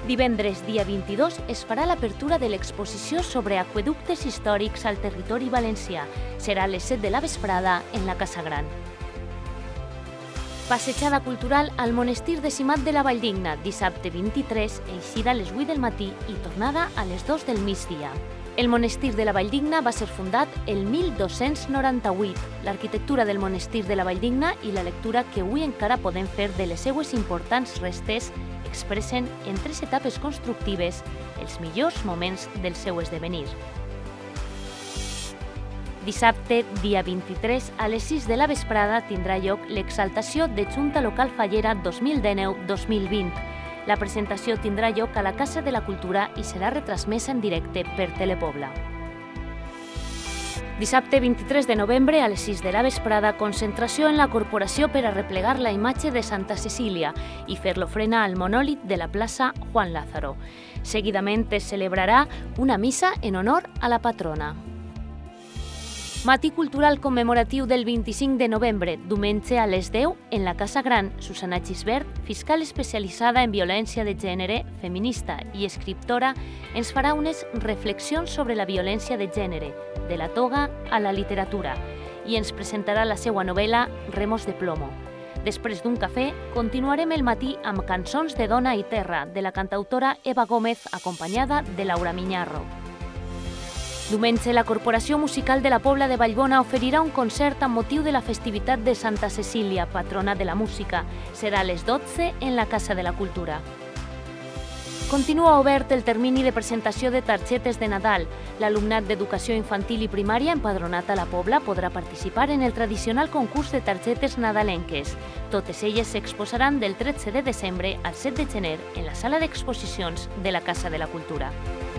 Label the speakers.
Speaker 1: Divendres, dia 22, es farà l'apertura de l'exposició sobre aqüeductes històrics al territori valencià. Serà a les 7 de la vesprada en la Casa Gran. Passejada cultural al Monestir de Simat de la Valldigna, dissabte 23, eixida a les 8 del matí i tornada a les 2 del migdia. El Monestir de la Valldigna va ser fundat el 1298. L'arquitectura del Monestir de la Valldigna i la lectura que avui encara podem fer de les seues importants restes expressen en 3 etapes constructives els millors moments del seu esdevenir. Dissabte, dia 23, a les 6 de la vesprada tindrà lloc l'exaltació de Junta Local Fallera 2019-2020. La presentació tindrà lloc a la Casa de la Cultura i serà retransmesa en directe per Telepobla. Dissabte 23 de novembre, a les 6 de la vesprada, concentració en la corporació per a replegar la imatge de Santa Cecília i fer l'ofrena al monòlit de la plaça Juan Lázaro. Seguidament es celebrarà una missa en honor a la patrona. Matí cultural commemoratiu del 25 de novembre, diumenge a les 10, en la Casa Gran. Susana Gisbert, fiscal especialitzada en violència de gènere, feminista i escriptora, ens farà unes reflexions sobre la violència de gènere, de la toga a la literatura, i ens presentarà la seva novel·la Remos de plomo. Després d'un cafè, continuarem el matí amb Cançons de dona i terra, de la cantautora Eva Gómez, acompanyada de Laura Miñarro. Diumenge, la Corporació Musical de la Pobla de Vallbona oferirà un concert amb motiu de la festivitat de Santa Cecília, patrona de la música. Serà a les 12 en la Casa de la Cultura. Continua obert el termini de presentació de targetes de Nadal. L'alumnat d'Educació Infantil i Primària empadronat a la Pobla podrà participar en el tradicional concurs de targetes nadalenques. Totes elles s'exposaran del 13 de desembre al 7 de gener en la sala d'exposicions de la Casa de la Cultura.